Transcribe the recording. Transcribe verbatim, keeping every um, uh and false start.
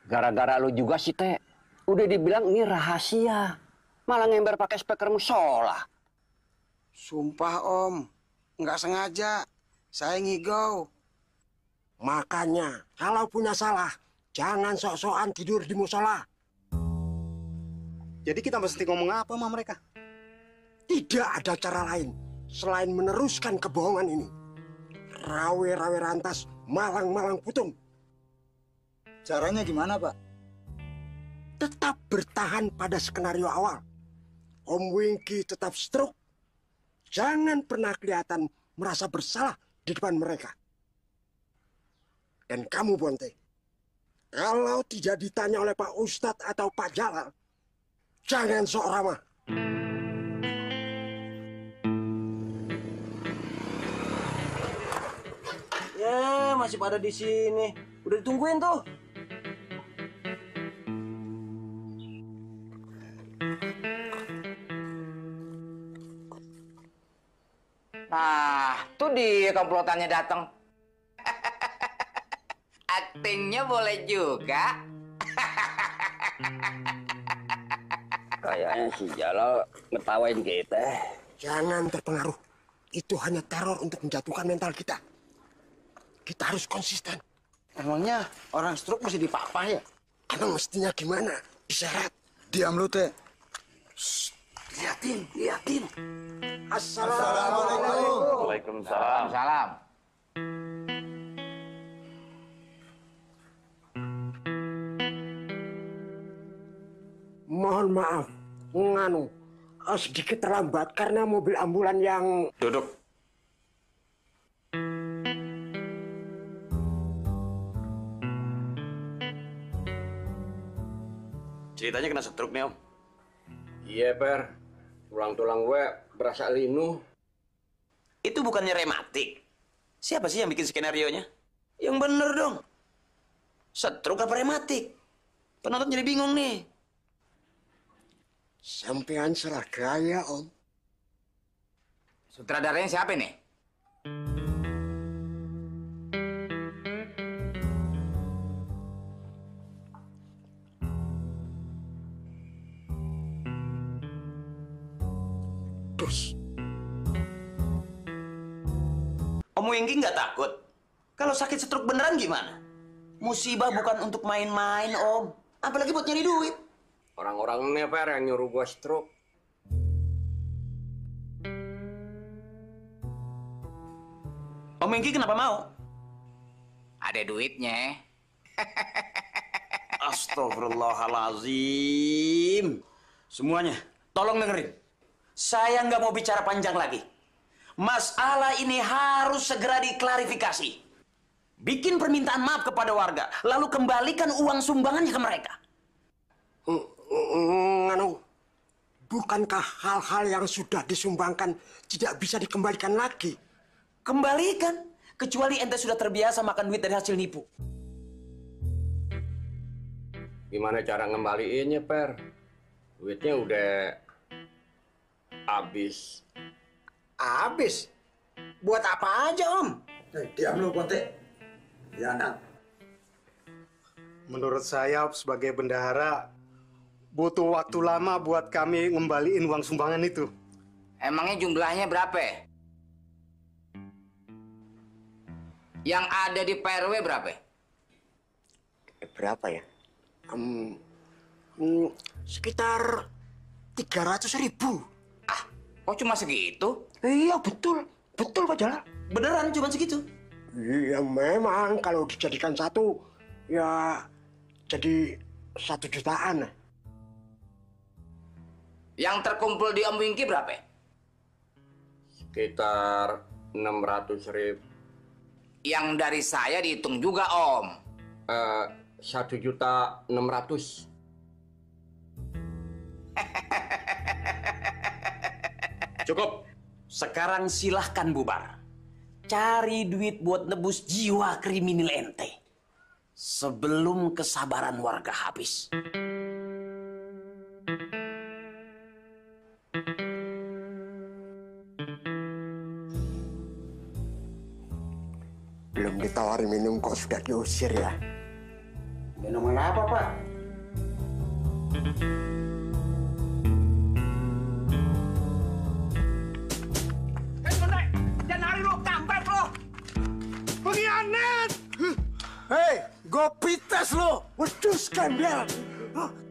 Gara-gara lu juga sih, Teh. Udah dibilang ini rahasia. Malah ngember pakai speaker musola. Sumpah, Om. Nggak sengaja. Saya ngigau. Makanya, kalau punya salah, jangan sok-sokan tidur di musola. Jadi kita mesti ngomong apa sama mereka? Tidak ada cara lain selain meneruskan kebohongan ini. Rawe-rawe rantas, malang-malang putung. Caranya gimana, Pak? Tetap bertahan pada skenario awal. Om Wingky tetap stroke. Jangan pernah kelihatan merasa bersalah di depan mereka. Dan kamu, Bonte, kalau tidak ditanya oleh Pak Ustadz atau Pak Jalal, jangan sok ramah. Ya, masih pada di sini. Udah ditungguin tuh. Nah, tuh dia komplotannya datang. Aktingnya boleh juga. Kayaknya si Jalal ngetawain kita. Jangan terpengaruh. Itu hanya teror untuk menjatuhkan mental kita. Kita harus konsisten. Emangnya orang stroke mesti dipapah ya? Emang mestinya gimana? Diseret. Diam lu, Teh. Shh, liatin, liatin. Assalamualaikum. Waalaikumsalam. Salam. Mohon maaf, nganu, eh, sedikit terlambat karena mobil ambulan yang... Duduk. Ceritanya kena stroke nih, Om. Iya, Per. Tulang-tulang gue berasa linu. Itu bukannya rematik. Siapa sih yang bikin skenario-nya? Yang bener dong. Stroke apa rematik? Penonton jadi bingung nih. Sampean salah gaya, Om. Sutradaranya siapa nih? Dus. Om Wingky nggak takut? Kalau sakit stroke beneran gimana? Musibah bukan untuk main-main, Om. Apalagi buat nyari duit. Orang-orang ini, Per, yang nyuruh gue stroke. Om Wingky kenapa mau? Ada duitnya. Astagfirullahalazim. Semuanya, tolong dengerin. Saya nggak mau bicara panjang lagi. Masalah ini harus segera diklarifikasi. Bikin permintaan maaf kepada warga, lalu kembalikan uang sumbangannya ke mereka. Nganu, bukankah hal-hal yang sudah disumbangkan tidak bisa dikembalikan lagi? Kembalikan, kecuali ente sudah terbiasa makan duit dari hasil nipu. Gimana cara ngembaliinnya, Per? Duitnya udah habis. Habis? Buat apa aja, Om? Eh, diam lu, Bonte. Ya, anak. Menurut saya sebagai bendahara butuh waktu lama buat kami ngembaliin uang sumbangan itu. Emangnya jumlahnya berapa? Yang ada di P R W berapa? Berapa ya? Um, um, sekitar tiga ratus ribu. Ah, kok cuma segitu? Iya, betul. Betul, Pak Jalal. Beneran cuma segitu? Iya, memang kalau dijadikan satu, ya jadi satu jutaan. Yang terkumpul di Om Wingky berapa? Sekitar enam ratus ribu. Yang dari saya dihitung juga, Om. Eh, satu juta enam ratus. Cukup. Sekarang silahkan bubar. Cari duit buat nebus jiwa kriminal ente. Sebelum kesabaran warga habis. Belum ditawari minum kok sudah diusir ya? Minuman apa, Pak? Hei, gopites lo, wedus gembel.